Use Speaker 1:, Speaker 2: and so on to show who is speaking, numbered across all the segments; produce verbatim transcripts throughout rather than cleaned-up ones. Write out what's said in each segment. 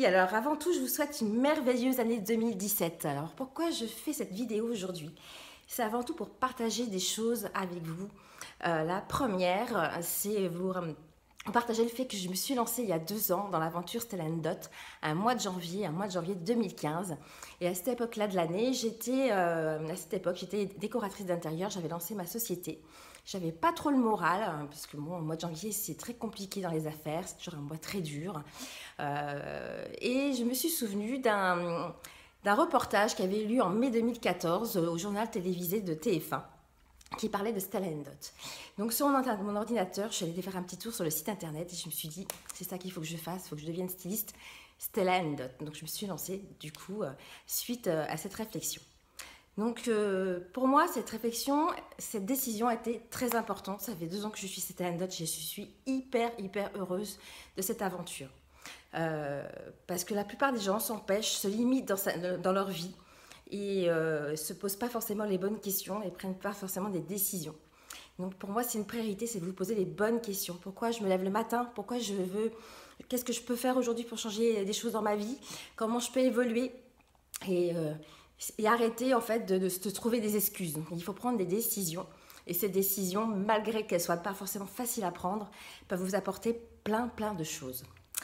Speaker 1: alors avant tout, je vous souhaite une merveilleuse année deux mille dix-sept. Alors pourquoi je fais cette vidéo aujourd'hui? C'est avant tout pour partager des choses avec vous. Euh, la première, c'est vous euh, partager le fait que je me suis lancée il y a deux ans dans l'aventure Stellan Dot, un mois de janvier, un mois de janvier deux mille quinze. Et à cette époque-là de l'année, j'étais, euh, à cette époque, j'étais décoratrice d'intérieur, j'avais lancé ma société. J'avais pas trop le moral, hein, parce que bon, le mois de janvier, c'est très compliqué dans les affaires, c'est toujours un mois très dur. Euh, et je me suis souvenue d'un, d'un reportage qui avait eu lieu en mai deux mille quatorze au journal télévisé de T F un, qui parlait de Stellan Dot. Donc sur mon, mon ordinateur, je suis allée faire un petit tour sur le site internet et je me suis dit, c'est ça qu'il faut que je fasse, il faut que je devienne styliste Stellan Dot. Donc je me suis lancée, du coup, euh, suite euh, à cette réflexion. Donc euh, pour moi, cette réflexion, cette décision a été très importante. Ça fait deux ans que je suis Stellan Dot, je suis hyper, hyper heureuse de cette aventure. Euh, parce que la plupart des gens s'empêchent, se limitent dans, sa, dans leur vie et ne euh, se posent pas forcément les bonnes questions et ne prennent pas forcément des décisions. Donc pour moi, c'est une priorité, c'est de vous poser les bonnes questions. Pourquoi je me lève le matin? Pourquoi je veux? Qu'est-ce que je peux faire aujourd'hui pour changer des choses dans ma vie? Comment je peux évoluer? Et, euh, et arrêter en fait de, de se trouver des excuses. Donc, il faut prendre des décisions. Et ces décisions, malgré qu'elles ne soient pas forcément faciles à prendre, peuvent vous apporter plein, plein de choses.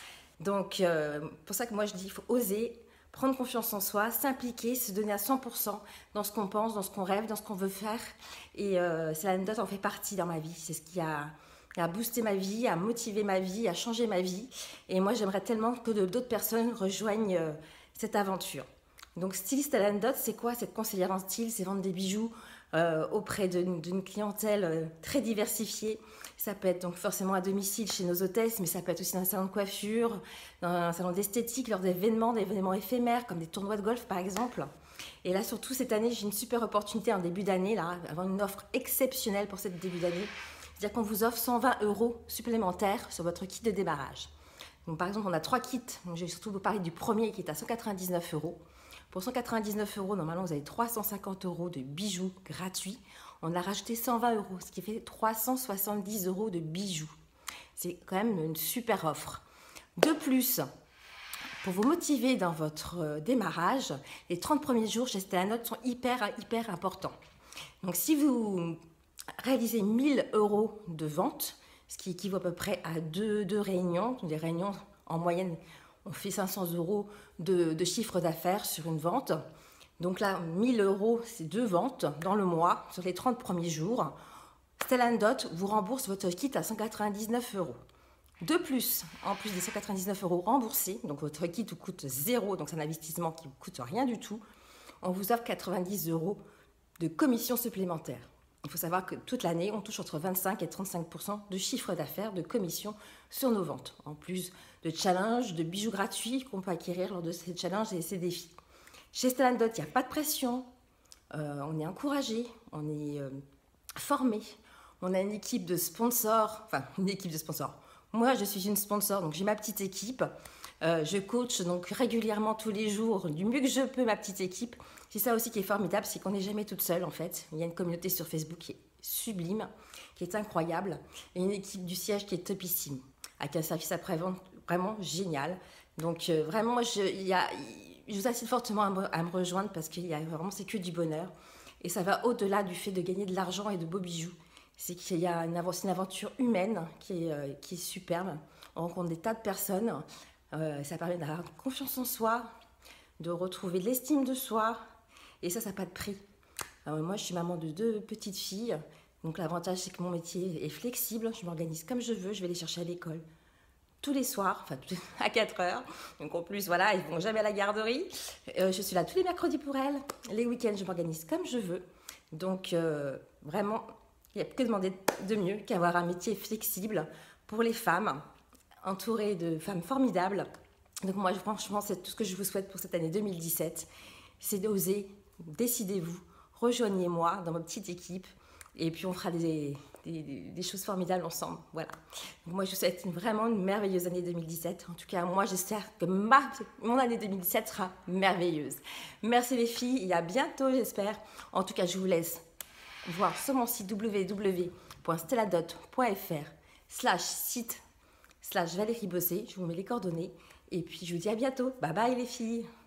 Speaker 1: Donc, euh, pour ça que moi je dis, il faut oser, prendre confiance en soi, s'impliquer, se donner à cent pour cent dans ce qu'on pense, dans ce qu'on rêve, dans ce qu'on veut faire. Et euh, Stellan Dot en fait partie dans ma vie. C'est ce qui a, a boosté ma vie, a motivé ma vie, a changé ma vie. Et moi, j'aimerais tellement que d'autres personnes rejoignent euh, cette aventure. Donc, styliste Stellan Dot, c'est quoi? Cette conseillère en style, c'est vendre des bijoux euh, auprès d'une clientèle euh, très diversifiée. Ça peut être donc forcément à domicile chez nos hôtesses, mais ça peut être aussi dans un salon de coiffure, dans un salon d'esthétique, lors d'événements, d'événements éphémères, comme des tournois de golf par exemple. Et là, surtout cette année, j'ai une super opportunité en début d'année, là, avoir une offre exceptionnelle pour cette début d'année. C'est-à-dire qu'on vous offre cent vingt euros supplémentaires sur votre kit de démarrage. Donc, par exemple, on a trois kits. Donc, je vais surtout vous parler du premier qui est à cent quatre-vingt-dix-neuf euros. Pour cent quatre-vingt-dix-neuf euros, normalement, vous avez trois cent cinquante euros de bijoux gratuits. On a rajouté cent vingt euros, ce qui fait trois cent soixante-dix euros de bijoux. C'est quand même une super offre. De plus, pour vous motiver dans votre démarrage, les trente premiers jours chez Stellan Dot sont hyper, hyper importants. Donc, si vous réalisez mille euros de vente, ce qui équivaut à peu près à deux, deux réunions, des réunions en moyenne, on fait cinq cents euros de, de chiffre d'affaires sur une vente. Donc là, mille euros, c'est deux ventes dans le mois, sur les trente premiers jours. Stellan Dot vous rembourse votre kit à cent quatre-vingt-dix-neuf euros. De plus, en plus des cent quatre-vingt-dix-neuf euros remboursés, donc votre kit vous coûte zéro, donc c'est un investissement qui ne vous coûte rien du tout, on vous offre quatre-vingt-dix euros de commission supplémentaire. Il faut savoir que toute l'année, on touche entre vingt-cinq et trente-cinq pour cent de chiffre d'affaires de commission sur nos ventes, en plus de challenges, de bijoux gratuits qu'on peut acquérir lors de ces challenges et ces défis. Chez Stellan Dot, il n'y a pas de pression, euh, on est encouragé, on est euh, formé, on a une équipe de sponsors, enfin une équipe de sponsors. Moi, je suis une sponsor, donc j'ai ma petite équipe. Euh, je coach donc régulièrement tous les jours, du mieux que je peux, ma petite équipe. C'est ça aussi qui est formidable, c'est qu'on n'est jamais toute seule en fait. Il y a une communauté sur Facebook qui est sublime, qui est incroyable, et une équipe du siège qui est topissime, avec un service après-vente vraiment génial. Donc euh, vraiment, je, il y a, je vous incite fortement à me, à me rejoindre parce qu'il y a vraiment, c'est que du bonheur. Et ça va au-delà du fait de gagner de l'argent et de beaux bijoux. C'est qu'il y a une, une aventure humaine qui est, euh, qui est superbe. On rencontre des tas de personnes. Euh, ça permet d'avoir confiance en soi, de retrouver de l'estime de soi. Et ça, ça n'a pas de prix. Alors, moi, je suis maman de deux petites filles. Donc l'avantage, c'est que mon métier est flexible. Je m'organise comme je veux. Je vais les chercher à l'école tous les soirs, enfin à quatre heures. Donc en plus, voilà, ils ne vont jamais à la garderie. Euh, je suis là tous les mercredis pour elles. Les week-ends, je m'organise comme je veux. Donc euh, vraiment, il n'y a que demander de mieux qu'avoir un métier flexible pour les femmes, entourées de femmes formidables. Donc moi, franchement, c'est tout ce que je vous souhaite pour cette année deux mille dix-sept. C'est d'oser, décidez-vous, rejoignez-moi dans ma petite équipe. Et puis on fera des, des, des choses formidables ensemble. Voilà. Donc moi, je vous souhaite une, vraiment une merveilleuse année deux mille dix-sept. En tout cas, moi, j'espère que ma, mon année deux mille dix-sept sera merveilleuse. Merci les filles, et à bientôt, j'espère. En tout cas, je vous laisse voir sur mon site w w w point stelladot point f r slash site slash Valérie Bossé. Je vous mets les coordonnées. Et puis je vous dis à bientôt. Bye bye les filles.